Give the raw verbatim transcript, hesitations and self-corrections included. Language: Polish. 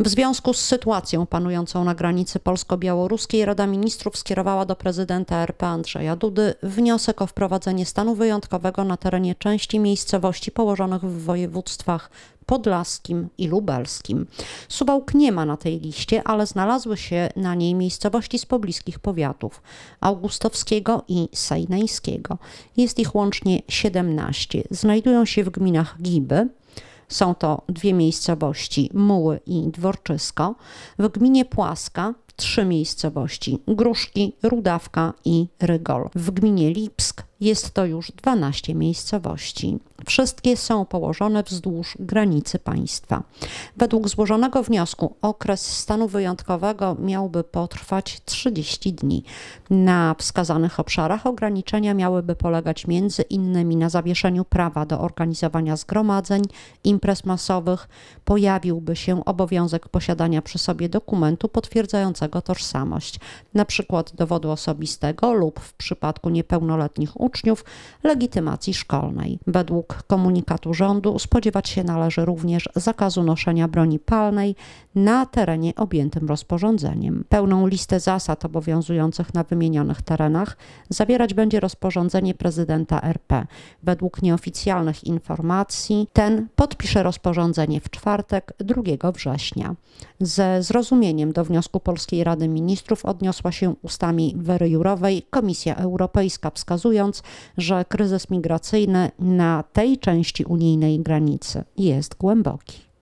W związku z sytuacją panującą na granicy polsko-białoruskiej Rada Ministrów skierowała do prezydenta R P Andrzeja Dudy wniosek o wprowadzenie stanu wyjątkowego na terenie części miejscowości położonych w województwach podlaskim i lubelskim. Suwałk nie ma na tej liście, ale znalazły się na niej miejscowości z pobliskich powiatów augustowskiego i sejnejskiego. Jest ich łącznie siedemnaście. Znajdują się w gminach Giby. Są to dwie miejscowości, Muły i Dworczysko. W gminie Płaska trzy miejscowości, Gruszki, Rudawka i Rygol. W gminie Lipsk jest to już dwanaście miejscowości. Wszystkie są położone wzdłuż granicy państwa. Według złożonego wniosku okres stanu wyjątkowego miałby potrwać trzydzieści dni. Na wskazanych obszarach ograniczenia miałyby polegać między innymi na zawieszeniu prawa do organizowania zgromadzeń, imprez masowych. Pojawiłby się obowiązek posiadania przy sobie dokumentu potwierdzającego tożsamość, na przykład dowodu osobistego lub w przypadku niepełnoletnich uczniów legitymacji szkolnej. Według komunikatu rządu spodziewać się należy również zakazu noszenia broni palnej na terenie objętym rozporządzeniem. Pełną listę zasad obowiązujących na wymienionych terenach zawierać będzie rozporządzenie prezydenta R P. Według nieoficjalnych informacji ten podpisze rozporządzenie w czwartek, drugiego września. Ze zrozumieniem do wniosku Polskiej Rady Ministrów odniosła się ustami Wery Jourowej Komisja Europejska, wskazując, że kryzys migracyjny na tej części unijnej granicy jest głęboki.